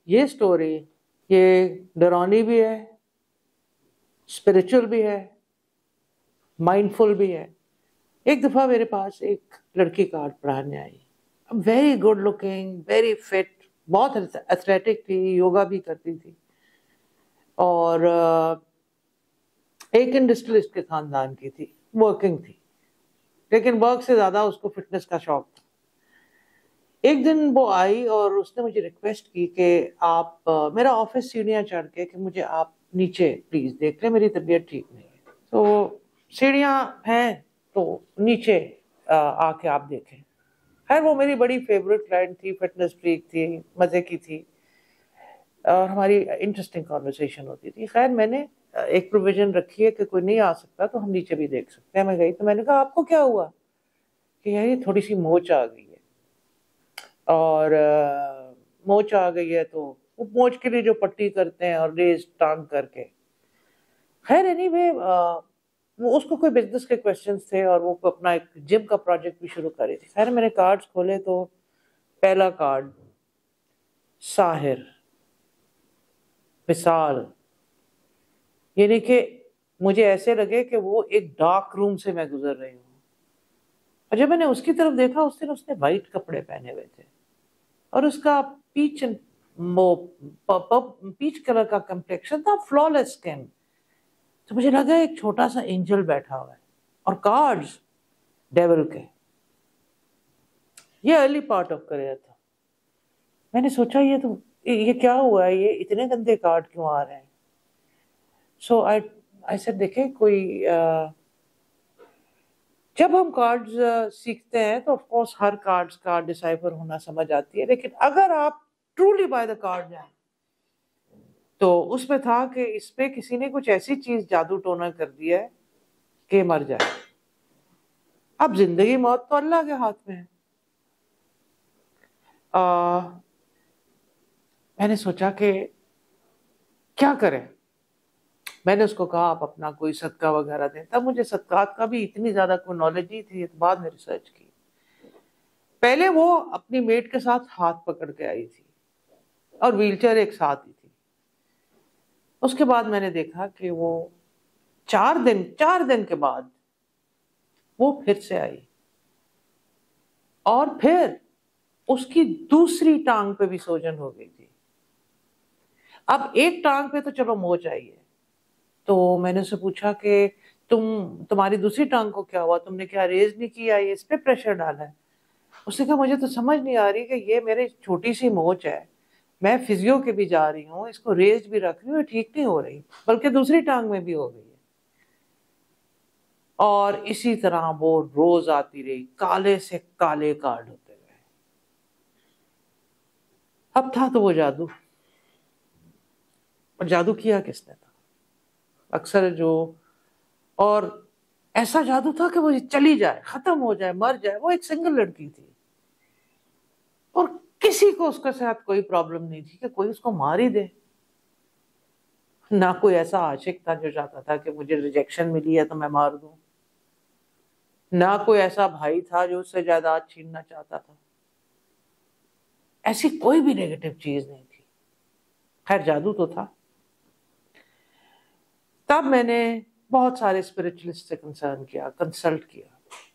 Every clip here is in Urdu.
یہ سٹوری یہ ڈرانی بھی ہے، اسپرچل بھی ہے، مائنڈفل بھی ہے. ایک دفعہ میرے پاس ایک لڑکی کارڈ پڑھانے آئی، very good looking, very fit, بہت ایتھلیٹک تھی، یوگا بھی کرتی تھی، اور ایک انڈسٹریلسٹ کے خاندان کی تھی، ورکنگ تھی، لیکن ورک سے زیادہ اس کو فٹنس کا شوق تھا. ایک دن وہ آئی اور اس نے مجھے ریکویسٹ کی کہ آپ میرا آفس سیڑھیاں چڑھ کے کہ مجھے آپ نیچے پلیز دیکھ لیں، میری طبیعت ٹھیک نہیں ہے. تو سیڑھیاں ہیں تو نیچے آ کے آپ دیکھیں. خیر وہ میری بڑی فیوریٹ کلائنٹ تھی، فٹنس فریک تھی، مزے کی تھی، اور ہماری انٹرسٹنگ کانورسیشن ہوتی تھی. خیر میں نے ایک پروویژن رکھی ہے کہ کوئی نہیں آ سکتا تو ہم نیچے بھی دیکھ سکتے ہیں. میں گئی تو میں نے کہا آپ کو کیا ہوا؟ کہ یار یہ تھوڑی سی موچ آ گئی ہے، اور موچ آ گئی ہے تو وہ موچ کے لیے جو پٹی کرتے ہیں اور ریز ٹانگ کر کے. خیر اینی وے وہ اس کو کوئی بزنس کے کوشچنس تھے اور وہ اپنا ایک جم کا پروجیکٹ بھی شروع کر رہی تھی. خیر میں نے کارڈز کھولے تو پہلا کارڈ ساحر، وصال، یعنی کہ مجھے ایسے لگے کہ وہ ایک ڈارک روم سے میں گزر رہی ہوں. اور جب میں نے اس کی طرف دیکھا اس دن اس نے وائٹ کپڑے پہنے ہوئے تھے اور اس کا پیچ کلر کا کمپلیکشن تھا، فلالیس اسکن. تو مجھے لگا ایک چھوٹا سا اینجل بیٹھا ہوا ہے اور کارڈز ڈیول کے. یہ ارلی پارٹ آف کریئر تھا. میں نے سوچا یہ کیا ہوا ہے، یہ اتنے گندے کارڈ کیوں آ رہے ہیں؟ سو آئی سیڈ دیکھیں کوئی جب ہم کارڈز سیکھتے ہیں تو آف کورس ہر کارڈز کا ڈسائفر ہونا سمجھ آتی ہے، لیکن اگر آپ ٹرولی بائی دا کارڈ جائیں تو اس میں تھا کہ اس پہ کسی نے کچھ ایسی چیز جادو ٹونا کر دیا ہے کہ مر جائے. اب زندگی موت تو اللہ کے ہاتھ میں ہے. میں نے سوچا کہ کیا کریں. میں نے اس کو کہا آپ اپنا کوئی صدقہ وغیرہ دیں. تب مجھے صدقات کا بھی اتنی زیادہ کوئی نالج نہیں تھی، بعد میں ریسرچ کی. پہلے وہ اپنی میٹ کے ساتھ ہاتھ پکڑ کے آئی تھی اور ویل چیئر ایک ساتھ ہی تھی. اس کے بعد میں نے دیکھا کہ وہ 4 دن کے بعد وہ پھر سے آئی، اور پھر اس کی دوسری ٹانگ پہ بھی سوجن ہو گئی تھی. اب ایک ٹانگ پہ تو چلو موچ آئی ہے. تو میں نے اسے پوچھا کہ تمہاری دوسری ٹانگ کو کیا ہوا، تم نے کیا ریز نہیں کیا، یہ اس پہ پریشر ڈالا ہے؟ اس نے کہا مجھے تو سمجھ نہیں آ رہی کہ یہ میرے چھوٹی سی موچ ہے، میں فزیو کے بھی جا رہی ہوں، اس کو ریز بھی رکھ رہی ہوں، ٹھیک نہیں ہو رہی، بلکہ دوسری ٹانگ میں بھی ہو گئی ہے. اور اسی طرح وہ روز آتی رہی، کالے سے کالے کارڈ ہوتے گئے. اب تھا تو وہ جادو، اور جادو کیا کس نے تھا؟ اکثر اور ایسا جادو تھا کہ وہ چلی جائے، ختم ہو جائے، مر جائے. وہ ایک سنگل لڑکی تھی اور کسی کو اس کے ساتھ کوئی پرابلم نہیں تھی کہ کوئی اس کو مار ہی دے. نہ کوئی ایسا عاشق تھا جو چاہتا تھا کہ مجھے ریجیکشن ملی ہے تو میں مار دوں، نہ کوئی ایسا بھائی تھا جو اس سے جائیداد چھیننا چاہتا تھا. ایسی کوئی بھی نیگیٹو چیز نہیں تھی. خیر جادو تو تھا. تب میں نے بہت سارے اسپرچولسٹ سے کنسلٹ کیا،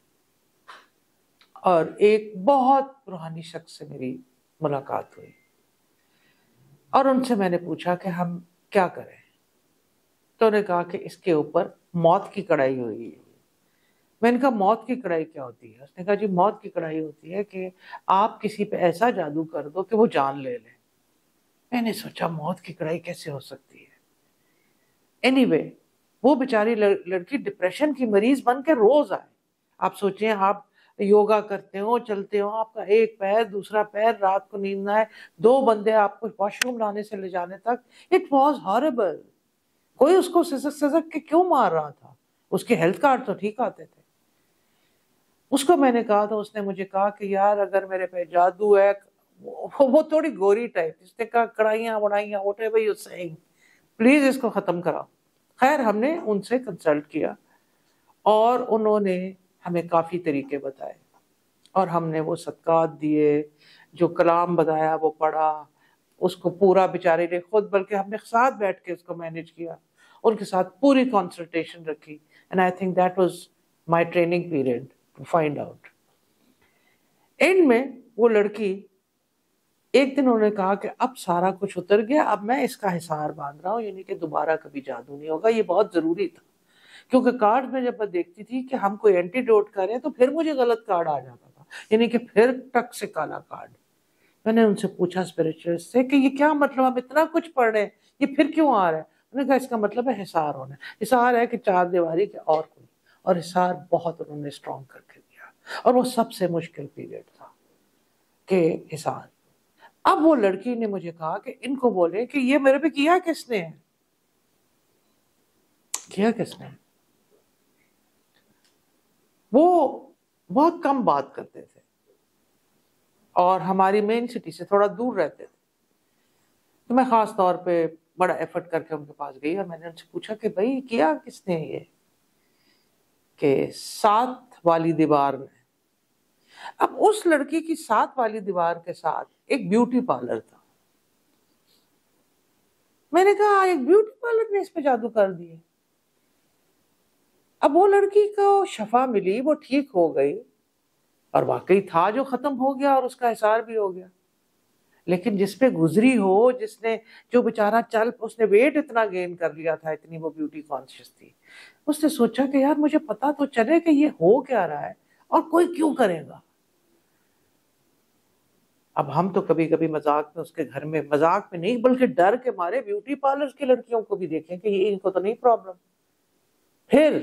اور ایک بہت روحانی شخص سے میری ملاقات ہوئی، اور ان سے میں نے پوچھا کہ ہم کیا کریں. تو انہوں نے کہا کہ اس کے اوپر موت کی کڑھائی ہوئی ہے. میں نے کہا موت کی کڑھائی کیا ہوتی ہے؟ اس نے کہا جی موت کی کڑھائی ہوتی ہے کہ آپ کسی پہ ایسا جادو کر دو کہ وہ جان لے لے. میں نے سوچا موت کی کڑھائی کیسے ہو سکتی ہے. اینی وے وہ بیچاری لڑکی ڈپریشن کی مریض بن کے روز آئے. آپ سوچیں آپ یوگا کرتے ہو، چلتے ہو، آپ کا ایک پیر دوسرا پیر، رات کو نیند نہ آئے، 2 بندے آپ کو واش روم لانے سے لے جانے تک. It was herbal. کوئی اس کو سزک کے کیوں مار رہا تھا؟ اس کے ہیلتھ کارڈ تو ٹھیک آتے تھے. اس کو میں نے کہا تو اس نے مجھے کہا کہ یار اگر میرے پہ جادو ہے، وہ تھوڑی گوری ٹائپ، اس نے کہا کڑھائیاں بڑھائیاں ہوتے بھائی اس سے پلیز اس کو ختم کراؤ. خیر ہم نے ان سے کنسلٹ کیا اور انہوں نے ہمیں کافی طریقے بتائے، اور ہم نے وہ صدقات دیے، جو کلام بتایا وہ پڑھا، اس کو پورا بیچارے نے خود، بلکہ ہم نے ساتھ بیٹھ کے اس کو مینیج کیا، ان کے ساتھ پوری کنسلٹیشن رکھی. And I think that was my training period to find out. And میں وہ لڑکی ایک دن انہوں نے کہا کہ اب سارا کچھ اتر گیا، اب میں اس کا حصار باندھ رہا ہوں، یعنی کہ دوبارہ کبھی جادو نہیں ہوگا. یہ بہت ضروری تھا، کیونکہ کارڈ میں جب میں دیکھتی تھی کہ ہم کوئی اینٹی ڈوٹ کریں تو پھر مجھے غلط کارڈ آ جاتا تھا، یعنی کہ پھر ٹک سے کالا کارڈ. میں نے ان سے پوچھا اسپرچوئلسٹ سے کہ یہ کیا مطلب، ہم اتنا کچھ پڑھ رہے ہیں یہ پھر کیوں آ رہا ہے؟ انہوں نے کہا اس کا مطلب ہے حصار ہونا ہے. حصار ہے کہ چار دیواری کے اور کوئی، اور حصار بہت انہوں نے اسٹرانگ کر کے دیا، اور وہ سب سے مشکل پیریڈ تھا کہ حصار. اب وہ لڑکی نے مجھے کہا کہ ان کو بولے کہ یہ میرے پہ کیا کس نے ہے، کیا کس نے. وہ بہت کم بات کرتے تھے اور ہماری مین سٹی سے تھوڑا دور رہتے تھے. تو میں خاص طور پہ بڑا ایفرٹ کر کے ان کے پاس گئی اور میں نے ان سے پوچھا کہ بھائی کیا کس نے یہ، کہ ساتھ والی دیوار میں. اب اس لڑکی کی ساتھ والی دیوار کے ساتھ ایک بیوٹی پارلر تھا. میں نے کہا ایک بیوٹی پارلر نے اس پہ جادو کر دیے. اب وہ لڑکی کو شفا ملی، وہ ٹھیک ہو گئی، اور واقعی تھا جو ختم ہو گیا اور اس کا حصار بھی ہو گیا. لیکن جس پہ گزری ہو، جس نے، جو بیچارہ اس نے ویٹ اتنا گین کر لیا تھا، اتنی وہ بیوٹی کانشیس تھی، اس نے سوچا کہ یار مجھے پتا تو چلے کہ یہ ہو کیا رہا ہے اور کوئی کیوں کرے گا. اب ہم تو کبھی کبھی مذاق میں اس کے گھر میں، مذاق میں نہیں بلکہ ڈر کے مارے بیوٹی پارلر کی لڑکیوں کو بھی دیکھیں کہ یہ ان کو تو نہیں پرابلم. پھر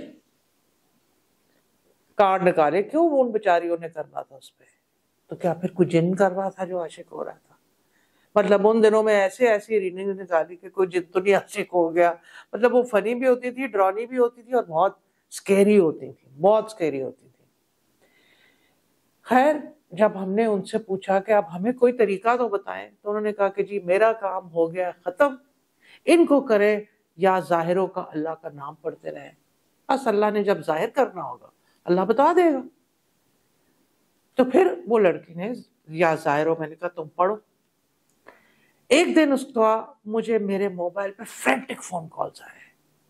کارڈ نکالے، کیوں وہ ان بیچاریوں نے کرنا تھا اس پہ؟ تو کیا پھر کوئی جن کر رہا تھا جو عاشق ہو رہا تھا؟ مطلب ان دنوں میں ایسی ریڈنگ نکالی کہ کوئی جن تو نہیں عاشق ہو گیا. مطلب وہ فنی بھی ہوتی تھی، ڈرانی بھی ہوتی تھی، اور بہت سکیری ہوتی تھی، بہت سکیری ہوتی تھی. خیر جب ہم نے ان سے پوچھا کہ اب ہمیں کوئی طریقہ تو بتائیں، تو انہوں نے کہا کہ جی میرا کام ہو گیا ختم، ان کو کرے یا ظاہروں کا اللہ کا نام پڑھتے رہیں، بس اللہ نے جب ظاہر کرنا ہوگا اللہ بتا دے گا. تو پھر وہ لڑکی نے یا ظاہروں، میں نے کہا تم پڑھو. ایک دن اس کا مجھے میرے موبائل پہ فرینٹک فون کالز آئے.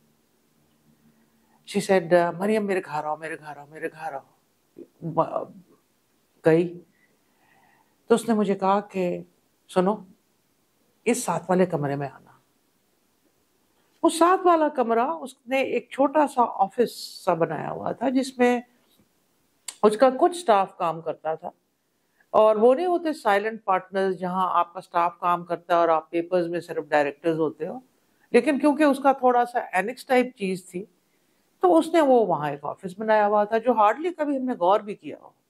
شی سیڈ مریم میرے گھر آؤ، میرے گھر آؤ، میرے گھر آؤ. گئی تو اس نے مجھے کہا کہ سنو اس ساتھ والے کمرے میں آنا. وہ ساتھ والا کمرہ اس نے ایک چھوٹا سا آفس سا بنایا ہوا تھا جس میں اس کا کچھ سٹاف کام کرتا تھا، اور وہ نہیں ہوتے سائلنٹ پارٹنرز جہاں آپ کا سٹاف کام کرتا ہے اور آپ پیپرز میں صرف ڈائریکٹرز ہوتے ہو. لیکن کیونکہ اس کا تھوڑا سا اینکس ٹائپ چیز تھی تو اس نے وہ وہاں ایک آفس بنایا ہوا تھا جو ہارڈلی کبھی ہم نے غور بھی کیا ہو.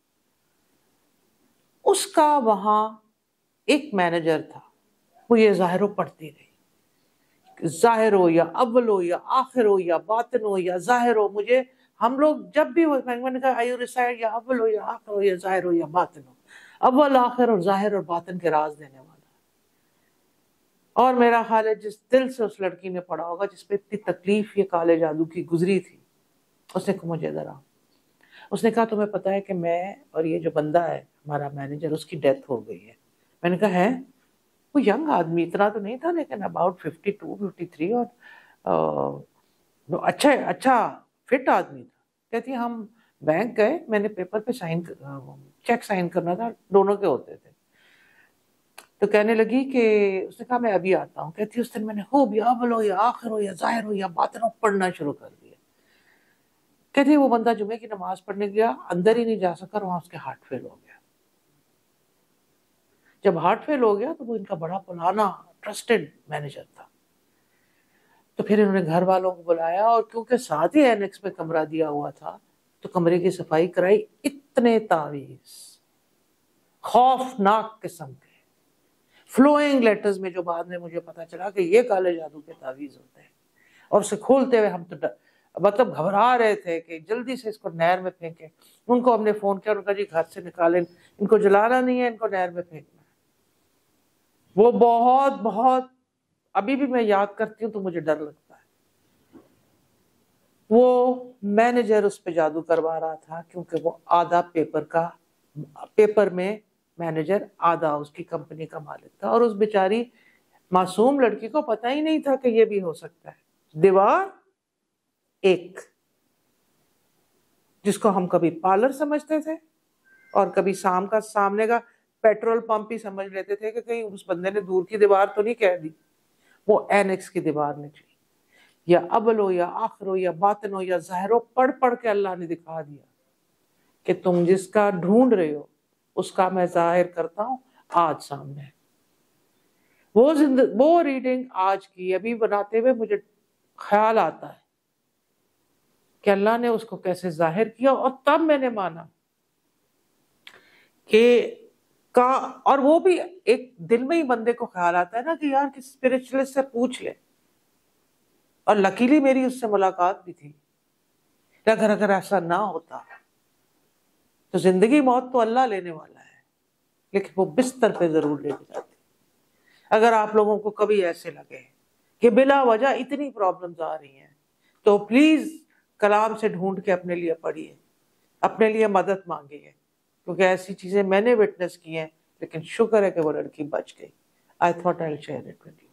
اس کا وہاں ایک مینیجر تھا. وہ یہ ظاہر و پڑھتی رہی، ظاہر ہو یا اول ہو یا آخر ہو یا باطن ہو یا ظاہر ہو. مجھے ہم لوگ جب بھی میں نے کہا ریسائڈ یا اول ہو یا آخر ہو یا ظاہر ہو یا باطن ہو، اول آخر اور ظاہر اور باطن کے راز دینے والا. اور میرا خیال ہے جس دل سے اس لڑکی نے پڑھا ہوگا، جس پہ اتنی تکلیف یہ کالے جادو کی گزری تھی، اس نے کہا مجھے ذرا، اس نے کہا تمہیں پتا ہے کہ میں اور یہ جو بندہ ہے ہمارا مینیجر، اس کی ڈیتھ ہو گئی ہے. میں نے کہا ہے؟ وہ ینگ آدمی، اتنا تو نہیں تھا لیکن اباؤٹ 52 53، اور اچھا فٹ آدمی تھا. کہتی ہم بینک گئے، میں نے پیپر پہ چیک سائن کرنا تھا، دونوں کے ہوتے تھے. تو کہنے لگی کہ اس نے کہا میں ابھی آتا ہوں. کہتی اس دن میں نے خوب یا اول ہو یا آخر ہو یا ظاہر ہو یا باطن ہو پڑھنا شروع کر دیا. کہتی وہ بندہ جمعے کی نماز پڑھنے گیا، اندر ہی نہیں جا سکا، وہاں اس کے ہارٹ فیل ہو گیا. جب ہارٹ فیل ہو گیا تو وہ ان کا بڑا پرانا ٹرسٹڈ مینیجر تھا. تو پھر انہوں نے گھر والوں کو بلایا، اور کیونکہ ساتھ ہی اینکس میں کمرہ دیا ہوا تھا تو کمرے کی صفائی کرائی. اتنے تعویذ خوفناک قسم کے فلوئنگ لیٹرز میں، جو بعد میں مجھے پتا چلا کہ یہ کالے جادو کے تعویذ ہوتے ہیں. اور اسے کھولتے ہوئے ہم تو مطلب گھبرا رہے تھے کہ جلدی سے اس کو نہر میں پھینکیں. ان کو ہم نے فون کیا، ان کا جی گھر سے نکالیں، ان کو جلانا نہیں ہے، ان کو نہر میں پھینکنا ہے. وہ بہت ابھی بھی میں یاد کرتی ہوں تو مجھے ڈر لگتا ہے. وہ مینیجر اس پہ جادو کروا رہا تھا کیونکہ وہ آدھا پیپر میں مینیجر، آدھا اس کی کمپنی کا مالک تھا. اور اس بیچاری मासूम लड़की को पता ही नहीं था कि ये भी हो सकता है। दीवार एक, जिसको हम कभी पार्लर समझते थे और कभी सामने का पेट्रोल पंप ही समझ लेते थे कि कहीं उस बंदे ने दूर की दीवार तो नहीं कह दी, वो एनेक्स की दीवार निकली। या अव्वल हो या आखिर हो या बातिन हो या ज़ाहिर हो, पढ़ पढ़ के अल्लाह ने दिखा दिया कि तुम जिसका ढूंढ रहे हो उसका मैं जाहिर करता हूं आज सामने है। वो रीडिंग आज की अभी बनाते हुए मुझे ख्याल आता है कि अल्लाह ने उसको कैसे जाहिर किया, और तब मैंने माना कि और वो भी एक दिल में ही बंदे को ख्याल आता है ना कि यार किसी स्पिरिचुअलिस्ट से पूछ ले। और लकीली मेरी उससे मुलाकात भी थी। अगर ऐसा ना होता तो जिंदगी मौत तो अल्लाह लेने वाला है, लेकिन वो बिस्तर पे जरूर लेके जाती। अगर आप लोगों को कभी ऐसे लगे कि बिला वजह इतनी प्रॉब्लम्स आ रही हैं, तो प्लीज कलाम से ढूंढ के अपने लिए पढ़िए, अपने लिए मदद मांगिए, क्योंकि ऐसी चीजें मैंने विटनेस की हैं, लेकिन शुक्र है कि वो लड़की बच गई। I thought I will share it with you.